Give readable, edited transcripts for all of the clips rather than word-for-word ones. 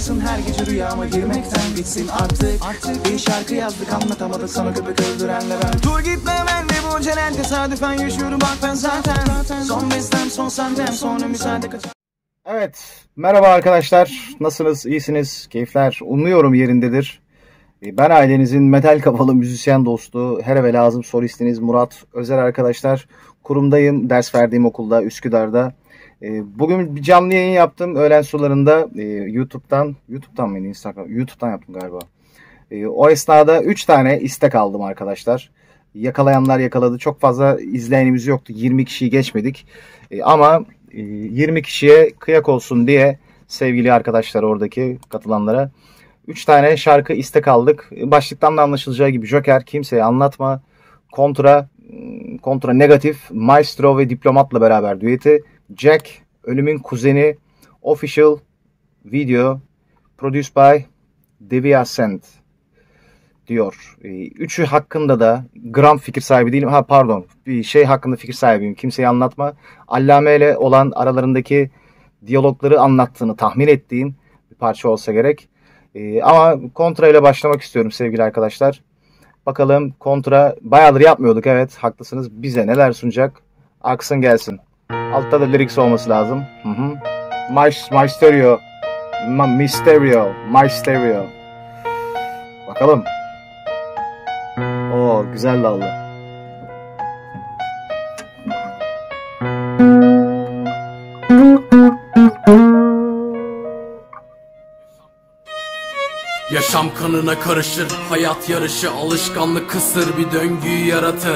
Yaşasın her gece rüyama girmekten, bitsin artık bir şarkı yazdık, anlatamadık sana köpek öldürenle ben. Dur gitme ben de bu celen, tesadüfen yaşıyorum bak ben zaten. Son bestem son sahnem, sonra müsaade kaç. Evet, merhaba arkadaşlar, nasılsınız, iyisiniz, keyifler umuyorum yerindedir. Ben ailenizin metal kafalı müzisyen dostu, her eve lazım solistiniz Murat Özer arkadaşlar. Kurumdayım, ders verdiğim okulda, Üsküdar'da. Bugün bir canlı yayın yaptım öğlen sularında, YouTube'dan mıydı, YouTube'dan yaptım galiba. O esnada 3 tane istek aldım arkadaşlar. Yakalayanlar yakaladı, çok fazla izleyenimiz yoktu, 20 kişiyi geçmedik. Ama 20 kişiye kıyak olsun diye sevgili arkadaşlar, oradaki katılanlara 3 tane şarkı istek aldık. Başlıktan da anlaşılacağı gibi Joker, Kimseye Anlatma, Kontra Negatif, Maestro ve Diplomat'la beraber düeti, Jack, Ölümün Kuzeni, Official Video, Produced by Deviascent diyor. Üçü hakkında da gram fikir sahibi değilim. Bir şey hakkında fikir sahibiyim. Kimseye Anlatma. Allame ile olan aralarındaki diyalogları anlattığını tahmin ettiğim bir parça olsa gerek. Ama Kontra ile başlamak istiyorum sevgili arkadaşlar. Bakalım Kontra bayağıdır yapmıyorduk, evet haklısınız. Bize neler sunacak? Aksın gelsin. Altta da lyrics olması lazım. My Stereo. Bakalım. Oo, güzel dallı. Yaşam kanına karışır, hayat yarışı, alışkanlık kısır bir döngüyü yaratır.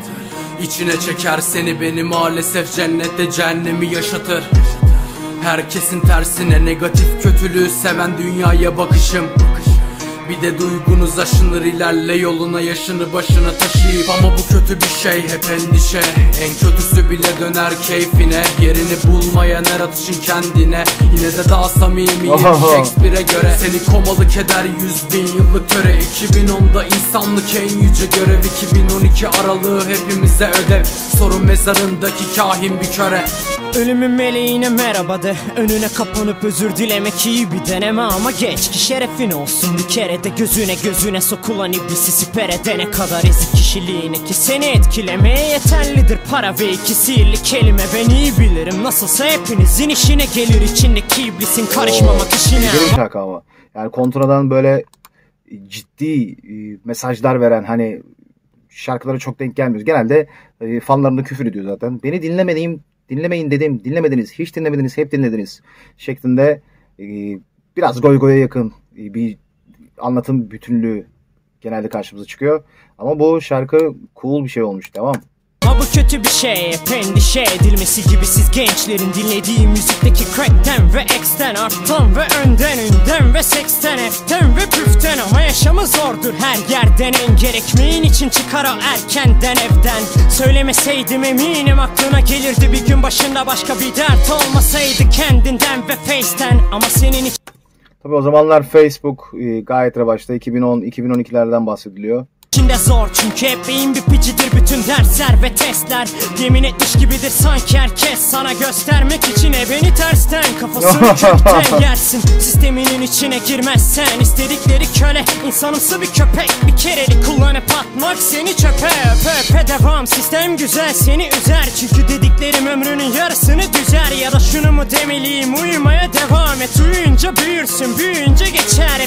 İçine çeker seni beni, maalesef cennette cehennemi yaşatır. Herkesin tersine negatif kötülüğü seven dünyaya bakışım. Bir de duygunuz aşınır, ilerle yoluna, yaşını başına taşıyıp. Ama bu kötü bir şey, hep endişe. En kötüsü bile döner keyfine, yerini bulmayan her atışın kendine. Yine de daha samimiyim Shakespeare'e göre. Seni komalık eder 100.000 yıllık töre. 2010'da insanlık en yüce görev, 2012 aralığı hepimize ödev. Sorun mezarındaki kahin bir köre. Ölümün meleğine merhaba de, önüne kapanıp özür dilemek iyi bir deneme. Ama geç ki şerefin olsun bir kere de, gözüne sokulan iblisi siper edene kadar ezik kişiliğine, ki seni etkilemeye yeterlidir para ve 2 sihirli kelime. Ben iyi bilirim nasılsa hepinizin işine gelir, içindeki iblisin karışmamak işine. Şaka ama yani Kontra'dan böyle ciddi mesajlar veren, hani şarkılara çok denk gelmiyoruz. Genelde fanlarına küfür ediyor zaten. Beni dinlemeyin dedim, dinlemediniz, hiç dinlemediniz, hep dinlediniz şeklinde biraz goygoya yakın bir anlatım bütünlüğü genelde karşımıza çıkıyor. Ama bu şarkı cool bir şey olmuş, tamam. Ama bu kötü bir şey, hep endişe edilmesi gibi. Siz gençlerin dinlediği müzikteki crackten ve X'ten, arttan ve önden ve seksten, F'ten ve püften. Ama yaşamı zordur her yerden, en gerekmeyin için çıkar o erkenden evden. Söylemeseydim eminim aklına gelirdi bir gün, başında başka bir dert olmasaydı kendinden ve Face'ten. Ama senin için... Tabii o zamanlar Facebook gayet revaçta, 2010-2012'lerden bahsediliyor. İçinde zor çünkü hep beyin bir picidir bütün dersler ve testler. Yemin etmiş gibidir sanki herkes sana göstermek için beni tersten. Kafasını kökten yersin, sisteminin içine girmezsen. İstedikleri köle, insanımsı bir köpek. Bir kereli kullanıp atmak seni çöpe. Öpe devam, sistem güzel seni üzer. Çünkü dediklerim ömrünün yarısını düzer. Ya da şunu mu demeliyim, uyumaya devam et. Uyuyunca büyürsün, büyüyünce geçer.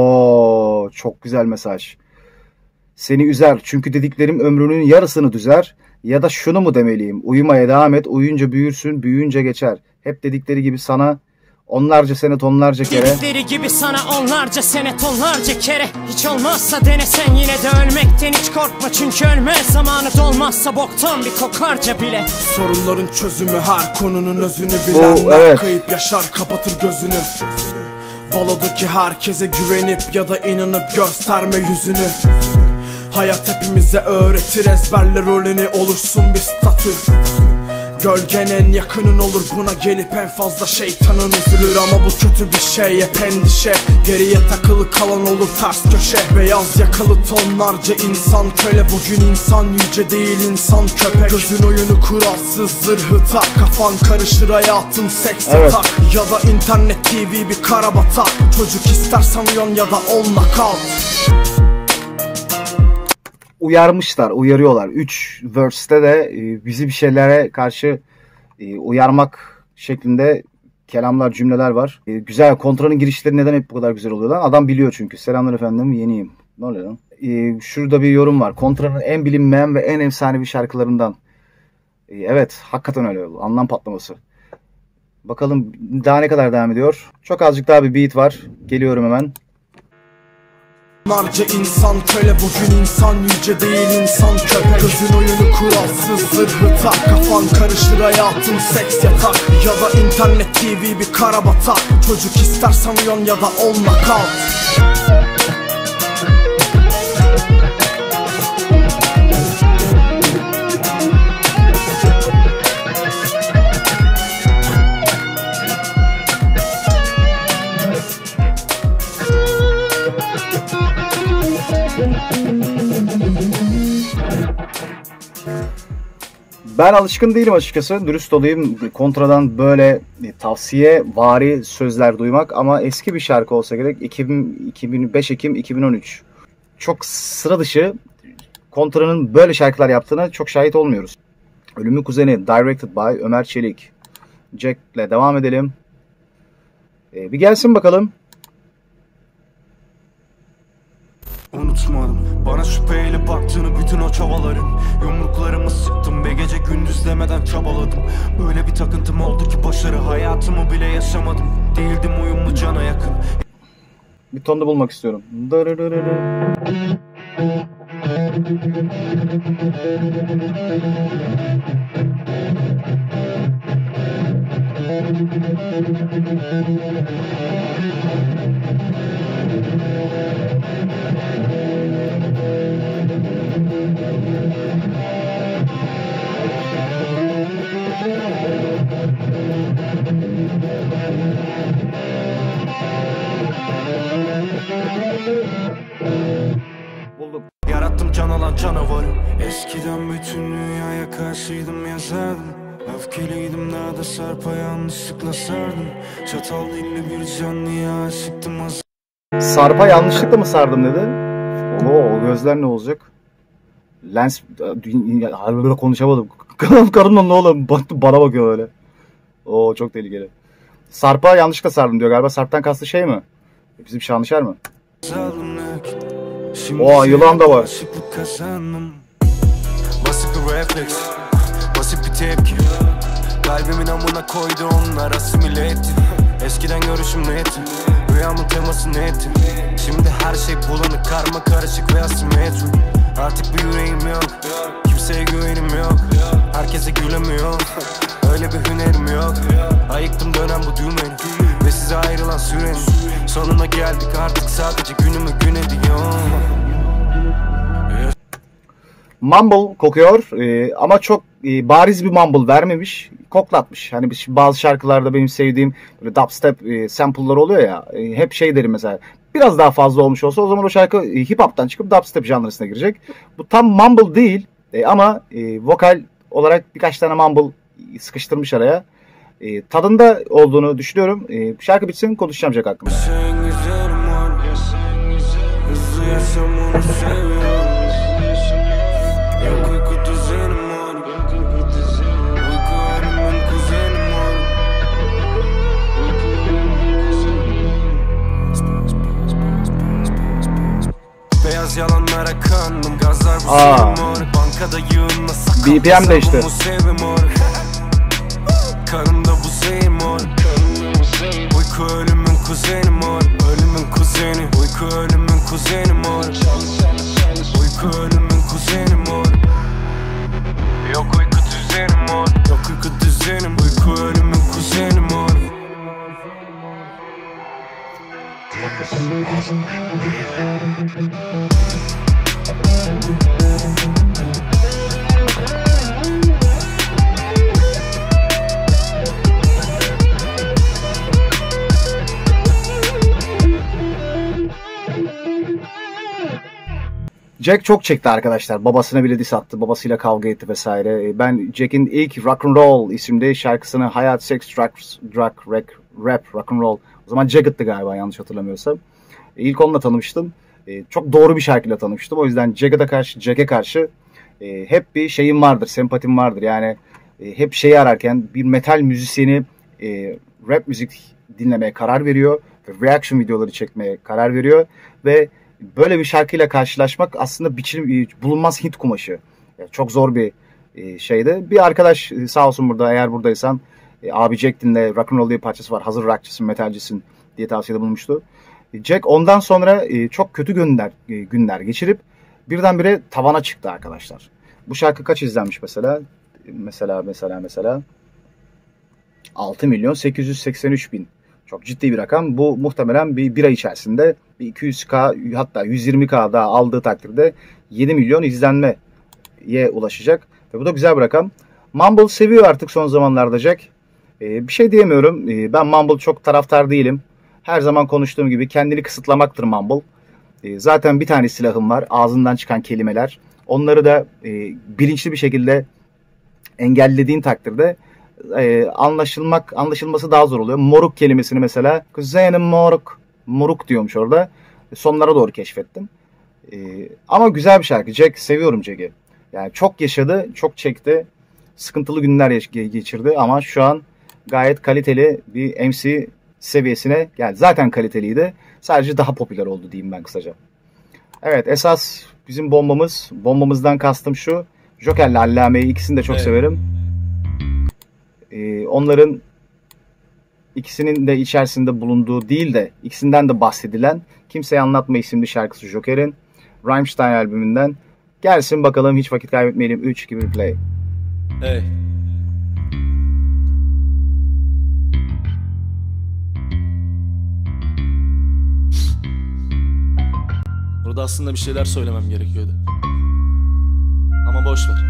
Oo, çok güzel mesaj. Seni üzer çünkü dediklerim ömrünün yarısını düzer. Ya da şunu mu demeliyim, uyumaya devam et, uyuyunca büyürsün, büyüyünce geçer. Hep dedikleri gibi sana onlarca sene tonlarca kere. Dedikleri gibi sana onlarca sene tonlarca kere. Hiç olmazsa denesen yine de ölmekten hiç korkma. Çünkü ölme zamanı dolmazsa boktan bir kokarca bile. Sorunların çözümü her konunun özünü bilenler evet. Kayıp yaşar kapatır gözünü. Balodaki herkese güvenip ya da inanıp gösterme yüzünü. Hayat hepimize öğretir, ezberle rolünü, olursun bir statü. Gölgen en yakının olur, buna gelip en fazla şeytanın üzülür. Ama bu kötü bir şey, hep endişe. Geriye takılı kalan olur ters köşe. Beyaz yakalı tonlarca insan köle. Bugün insan yüce değil, insan köpek. Gözün oyunu kuralsız, zırhı tak. Kafan karışır, hayatın seks yatak. Ya da internet TV bir karabatak. Çocuk istersen uyan ya da ol nakal. Uyarmışlar, uyarıyorlar. 3 verse'te de bizi bir şeylere karşı uyarmak şeklinde kelamlar, cümleler var. Güzel, Kontra'nın girişleri neden hep bu kadar güzel oluyor lan? Adam biliyor çünkü. Selamlar efendim, yeniyim. Ne oluyor lan? Şurada bir yorum var. Kontra'nın en bilinmeyen ve en efsanevi şarkılarından. Evet, hakikaten öyle oldu. Anlam patlaması. Bakalım daha ne kadar devam ediyor. Çok azıcık daha bir beat var. Geliyorum hemen. Onlarca insan köle, bugün insan yüce değil, insan köpek. Gözün oyunu kuralsız, zırhı tak. Kafan karışır, hayatın seks yatak. Ya da internet TV bir karabatak. Çocuk istersen uyan ya da ol nakal. Ben alışkın değilim açıkçası. Dürüst olayım. Kontra'dan böyle tavsiye vari sözler duymak, ama eski bir şarkı olsa gerek. 2005 Ekim 2013. Çok sıra dışı. Kontra'nın böyle şarkılar yaptığına çok şahit olmuyoruz. Ölümün Kuzeni, directed by Ömer Çelik. Jack'le devam edelim. Bir gelsin bakalım. Unutmadım bana şüpheyle baktığını, bütün o çabaların. Yumruklarımı sıktım ve gece gündüz demeden çabaladım. Öyle bir takıntım oldu ki başarı hayatımı bile yaşamadım. Değildim uyumlu, cana yakın. Bir tonda bulmak istiyorum. Buldum. Yarattım can alan canavarı. Eskiden bütün dünyaya karşıydım, yazardım. Öfkeliydim, daha da sarpa yanlışlıkla sardım. Çatal dilli bir canlıya aşıktım. Sarpa yanlışlıkla mı sardım dedi. O gözler ne olacak? Lens böyle konuşamadım. Karımla ne oğlum? Bana bakıyor öyle. Oo, çok tehlikeli. Sarpa yanlışlıkla sardım diyor galiba. Sarptan kastı şey mi? Bizim Şanlışer mi? Oo, yılan da var. Basit bir refleks, basit bir tepki. Kalbimin amına koydu, onlar asimile etti. Eskiden görüşüm netti, rüyamın teması netti. Şimdi her şey bulanık, karma karışık ve asimetrik. Artık bir yüreğim yok, kimseye güvenim yok. Herkese gülemiyor, öyle bir hünerim yok. Ayıktım dönen bu düğmeni ve size ayrılan sürenin. Sonuna geldik artık, sadece günümü gün ediyor. Mumble kokuyor ama çok bariz bir mumble vermemiş, koklatmış. Hani bazı şarkılarda benim sevdiğim böyle dubstep sample'lar oluyor ya, hep şey derim mesela, biraz daha fazla olmuş olsa o zaman o şarkı hip hop'tan çıkıp dubstep janrısına girecek. Bu tam mumble değil ama vokal olarak birkaç tane mumble sıkıştırmış araya. Tadında olduğunu düşünüyorum. Şarkı bitsin, konuşacağım Jack hakkında. Beyaz yalanlara kandım, gazlar bu sevim. Bankada yığınla sakal BPM de işte. Kanımda bu zehir mor. Uyku ölümün kuzeni mor. Ölümün kuzeni. Uyku ölümün kuzeni mor. Uyku ölümün kuzeni mor. Yok uyku düzenim mor. Yok uyku düzenim. Uyku ölümün kuzeni mor. Jack çok çekti arkadaşlar. Babasına bile diss attı. Babasıyla kavga etti vesaire. Ben Jack'in ilk Rock and Roll isimli şarkısını hayat, seks, rap, rock and roll. O zaman Jagged'tı galiba yanlış hatırlamıyorsam. İlk onunla tanımıştım. Çok doğru bir şarkıyla tanımıştım. O yüzden Jack'e karşı hep bir şeyim vardır, sempatim vardır. Yani hep şeyi ararken bir metal müzisyeni rap müzik dinlemeye karar veriyor. Ve reaction videoları çekmeye karar veriyor. Ve böyle bir şarkıyla karşılaşmak aslında bulunmaz Hint kumaşı. Yani çok zor bir şeydi. Bir arkadaş sağ olsun burada, eğer buradaysan abi Jack dinle, Rock and Roll diye parçası var. Hazır rockçısın, metalcisin diye tavsiyede bulmuştu. Jack ondan sonra çok kötü günler geçirip birdenbire tavana çıktı arkadaşlar. Bu şarkı kaç izlenmiş mesela? Mesela 6.883.000. Çok ciddi bir rakam. Bu muhtemelen bir ay içerisinde bir 200K hatta 120K daha aldığı takdirde 7 milyon izlenmeye ulaşacak. Ve bu da güzel bir rakam. Mumble seviyor artık son zamanlarda Jack. Bir şey diyemiyorum. Ben Mumble çok taraftar değilim. Her zaman konuştuğum gibi kendini kısıtlamaktır Mumble. Zaten bir tane silahım var. Ağzından çıkan kelimeler. Onları da bilinçli bir şekilde engellediğin takdirde anlaşılması daha zor oluyor. Moruk kelimesini mesela kuzenim moruk diyormuş orada. Sonlara doğru keşfettim. Ama güzel bir şarkı. Jack, seviyorum Jack'i. Yani çok yaşadı, çok çekti. Sıkıntılı günler geçirdi ama şu an gayet kaliteli bir MC seviyesine geldi. Zaten kaliteliydi. Sadece daha popüler oldu diyeyim ben kısaca. Evet, esas bizim bombamızdan kastım şu. Joker'le Allame'yi, ikisini de çok severim. Onların ikisinin de içerisinde bulunduğu değil de ikisinden de bahsedilen Kimseye Anlatma isimli şarkısı Joker'in Rammstein albümünden. Gelsin bakalım, hiç vakit kaybetmeyelim. 3, 2, 1 play. Hey. Burada aslında bir şeyler söylemem gerekiyordu. Ama boş ver.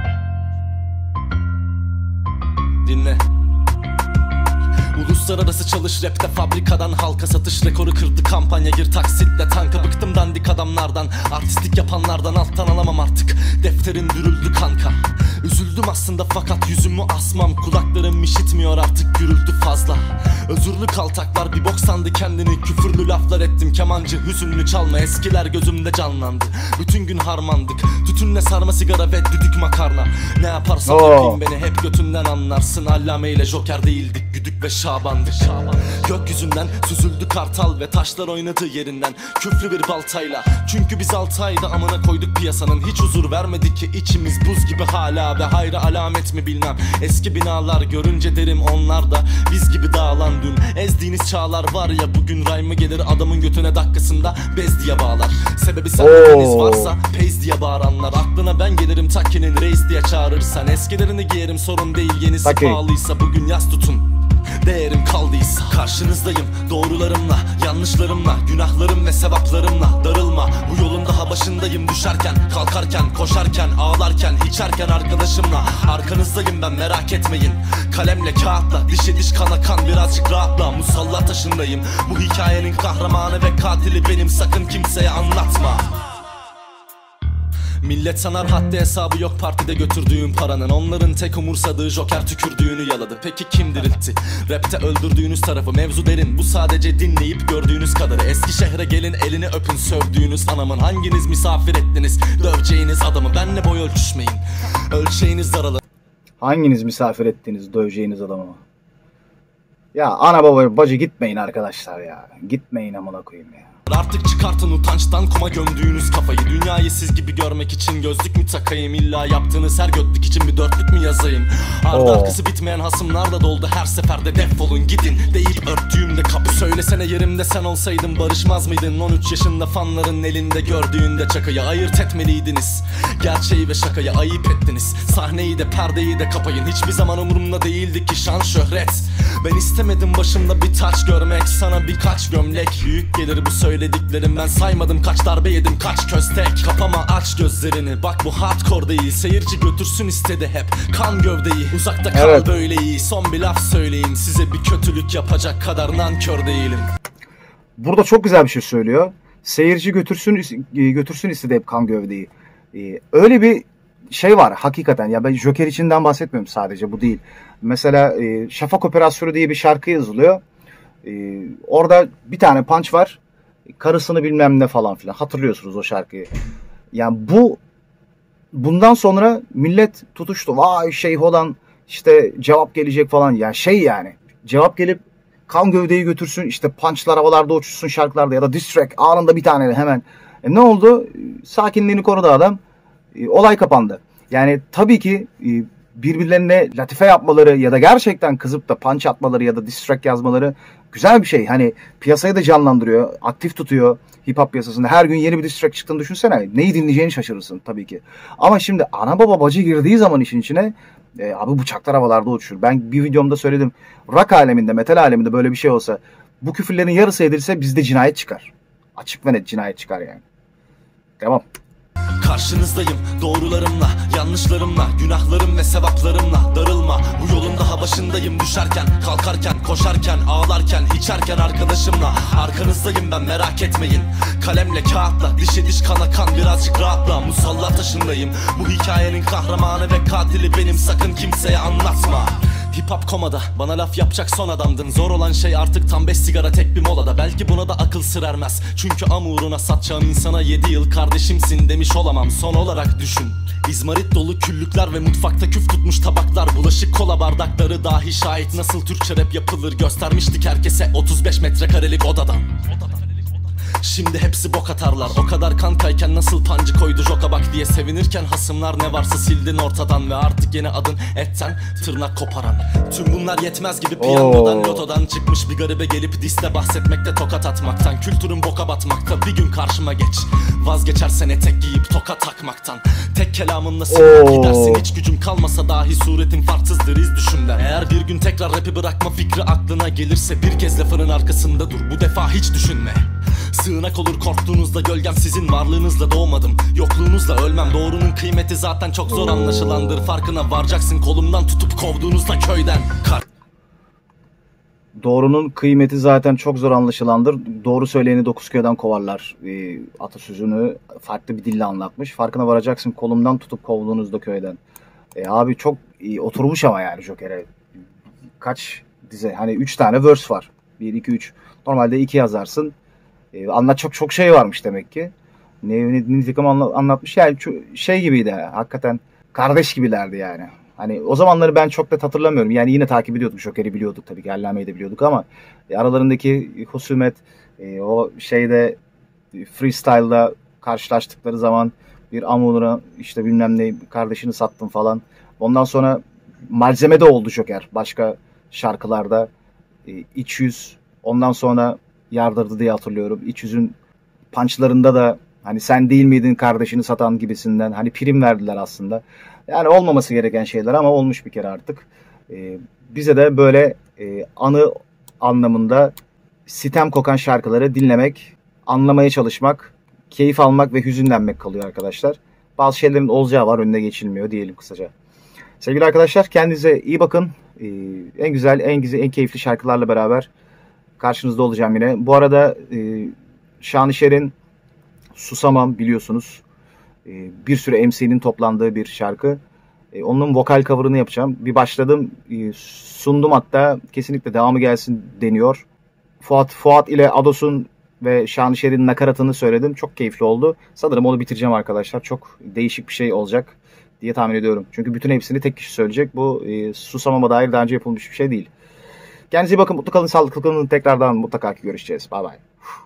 Dinle. Uluslararası çalış rapte, fabrikadan halka satış rekoru kırdı kampanya, gir taksitle tanka. Bıktım dandik adamlardan, artistlik yapanlardan, alttan alamam artık. Defterin dürüldü kanka. Üzüldüm aslında fakat yüzümü asmam. Kulaklarım işitmiyor artık gürültü fazla. Özürlü kaltaklar bir bok sandı kendini. Küfürlü laflar ettim, kemancı hüzünlü çalma. Eskiler gözümde canlandı, bütün gün harmandık. Tütünle sarma sigara ve düdük makarna. Ne yaparsam yapayım beni hep götünden anlarsın. Allame ile Joker değildik, güdük ve Şaban'dık. Gökyüzünden süzüldü kartal ve taşlar oynadı yerinden küflü bir baltayla. Çünkü biz 6 ayda amına koyduk piyasanın. Hiç huzur vermedi ki içimiz buz gibi hala. Ve hayra alamet mi bilmem. Eski binalar görünce derim onlar da biz gibi dağılan dün. Ezdiğiniz çağlar var ya, bugün rhyme gelir adamın götüne dakikasında bez diye bağlar. Sebebi sendeniz varsa pez diye bağıranlar. Aklına ben gelirim Taki'nin reis diye çağırırsan. Eskilerini giyerim sorun değil, yenisi pahalıysa. Bugün yaz tutun, değerim kaldıysa. Karşınızdayım doğrularımla, yanlışlarımla, günahlarım ve sevaplarımla. Darılma, bu yolun daha başındayım. Düşerken, kalkarken, koşarken, ağlarken, içerken arkadaşımla. Arkanızdayım ben, merak etmeyin. Kalemle, kağıtla, dişe diş, kana kan, birazcık rahatla. Musalla taşındayım, bu hikayenin kahramanı ve katili benim. Sakın kimseye anlatma. Millet sanar haddi hesabı yok partide götürdüğüm paranın. Onların tek umursadığı Joker tükürdüğünü yaladı. Peki kim diriltti rapte öldürdüğünüz tarafı? Mevzu derin, bu sadece dinleyip gördüğünüz kadarı. Eski şehre gelin, elini öpün sövdüğünüz anamın. Hanginiz misafir ettiniz döveceğiniz adamı? Benle boy ölçüşmeyin, ölçeğiniz daralır. Hanginiz misafir ettiniz döveceğiniz adamı? Ya ana baba bacı gitmeyin arkadaşlar ya. Gitmeyin amına koyayım ya. Artık çıkartın utançtan kuma gömdüğünüz kafayı. Dünyayı siz gibi görmek için gözlük mü takayım? İlla yaptığınız her götlük için bir dörtlük mü yazayım? Ardı arkası bitmeyen hasımlarla doldu her seferde. Defolun gidin deyip örttüğümde kapı. Söylesene yerimde sen olsaydın barışmaz mıydın? 13 yaşında fanların elinde gördüğünde çakayı. Ayırt etmeliydiniz gerçeği ve şakayı, ayıp ettiniz. Sahneyi de perdeyi de kapayın. Hiçbir zaman umurumda değildi ki şan şöhret. Ben istemedim başımda bir taç görmek, sana birkaç gömlek. Büyük gelir bu söylediklerim, ben saymadım kaç darbe yedim, kaç köstek. Kapama aç gözlerini, bak bu hardcore değil. Seyirci götürsün istedi hep kan gövdeyi. Uzakta kal böyle iyi, son bir laf söyleyeyim. Size bir kötülük yapacak kadar nankör değilim. Burada çok güzel bir şey söylüyor. seyirci götürsün istedi hep kan gövdeyi. Öyle bir şey var hakikaten. Ya ben Joker içinden bahsetmiyorum, sadece bu değil. Mesela Şafak Operasyonu diye bir şarkı yazılıyor. Orada bir tane punch var. Karısını bilmem ne falan filan. Hatırlıyorsunuz o şarkıyı. Yani bundan sonra millet tutuştu. Vay şeyh olan işte cevap gelecek falan. Yani yani cevap gelip kan gövdeyi götürsün, işte punchlar havalarda uçuşsun şarkılarda ya da diss track anında bir tane hemen. Ne oldu? Sakinliğini korudu adam. Olay kapandı. Yani tabii ki birbirlerine latife yapmaları ya da gerçekten kızıp da punch atmaları ya da diss track yazmaları güzel bir şey. Hani piyasayı da canlandırıyor, aktif tutuyor hip hop piyasasında. Her gün yeni bir diss track çıktığını düşünsene. Neyi dinleyeceğini şaşırırsın tabii ki. Ama şimdi ana baba bacı girdiği zaman işin içine abi bıçaklar havalarda uçuşur. Ben bir videomda söyledim. Rock aleminde, metal aleminde böyle bir şey olsa, bu küfürlerin yarısı edilse bizde cinayet çıkar. Açık ve net cinayet çıkar yani. Devam. Karşınızdayım doğrularımla, yanlışlarımla, günahlarım ve sevaplarımla. Darılma, bu yolun daha başındayım. Düşerken, kalkarken, koşarken, ağlarken, içerken arkadaşımla. Arkanızdayım ben, merak etmeyin. Kalemle, kağıtla, dişe diş, kana kan, birazcık rahatla. Musalla taşındayım, bu hikayenin kahramanı ve katili benim. Sakın kimseye anlatma. Hip hop komada, bana laf yapacak son adamdın. Zor olan şey artık tam 5 sigara tek bir molada. Belki buna da akıl sır ermez, çünkü amuruna satacağım insana 7 yıl kardeşimsin demiş olamam. Son olarak düşün, İzmarit dolu küllükler ve mutfakta küf tutmuş tabaklar. Bulaşık kola bardakları dahi şahit, nasıl Türkçe rap yapılır göstermiştik herkese 35 metrekarelik odadan. Şimdi hepsi bok atarlar. O kadar kankayken nasıl pancı koydu joka bak diye sevinirken, hasımlar ne varsa sildin ortadan ve artık yeni adın etten tırnak koparan. Tüm bunlar yetmez gibi piyangodan, lotodan çıkmış bir garibe gelip diste bahsetmekte, tokat atmaktan. Kültürün boka batmakta, bir gün karşıma geç. Vazgeçersen etek giyip toka takmaktan. Tek kelamınla silip gidersin, hiç gücüm kalmasa dahi suretin farksızdır iz düşümden. Eğer bir gün tekrar rapi bırakma fikri aklına gelirse, bir kez lafının arkasında dur, bu defa hiç düşünme. Sığınak olur korktuğunuzda gölgem, sizin varlığınızla doğmadım, yokluğunuzla ölmem. Doğrunun kıymeti zaten çok zor anlaşılandır, farkına varacaksın kolumdan tutup kovduğunuzda köyden. Doğrunun kıymeti zaten çok zor anlaşılandır. Doğru söyleyeni 9 köyden kovarlar atasözünü farklı bir dille anlatmış. Farkına varacaksın kolumdan tutup kovduğunuzda köyden. Abi çok oturmuş ama yani Joker'e. Kaç dize? Hani 3 tane verse var. 1, 2, 3. Normalde 2 yazarsın. Anlatacak çok şey varmış demek ki. Nitekim anlatmış yani, şey gibiydi hakikaten, kardeş gibilerdi yani. Hani o zamanları ben çok da hatırlamıyorum. Yani yine takip ediyorduk, Joker'i biliyorduk tabii ki, Allame'yi de biliyorduk ama aralarındaki husumet, o şeyde freestyle'da karşılaştıkları zaman bir Amur'a işte bilmem ne kardeşini sattım falan. Ondan sonra malzeme de oldu Joker başka şarkılarda. İç yüz ondan sonra yardırdı diye hatırlıyorum. İç yüzün punchlarında da hani sen değil miydin kardeşini satan gibisinden hani prim verdiler aslında. Yani olmaması gereken şeyler ama olmuş bir kere artık. Bize de böyle anı anlamında sitem kokan şarkıları dinlemek, anlamaya çalışmak, keyif almak ve hüzünlenmek kalıyor arkadaşlar. Bazı şeylerin olacağı var, önüne geçilmiyor diyelim kısaca. Sevgili arkadaşlar, kendinize iyi bakın. En güzel, en keyifli şarkılarla beraber karşınızda olacağım yine. Bu arada Şanışer'in Susamam biliyorsunuz. Bir sürü MC'nin toplandığı bir şarkı. Onun vokal cover'ını yapacağım. Bir başladım, sundum hatta. Kesinlikle devamı gelsin deniyor. Fuat ile Ados'un ve Şanışer'in nakaratını söyledim. Çok keyifli oldu. Sanırım onu bitireceğim arkadaşlar. Çok değişik bir şey olacak diye tahmin ediyorum. Çünkü bütün hepsini tek kişi söyleyecek. Bu Susamam'a dair daha önce yapılmış bir şey değil. Kendinize iyi bakın. Mutlu kalın, sağlıklı kalın. Tekrardan mutlaka ki görüşeceğiz. Bye bye.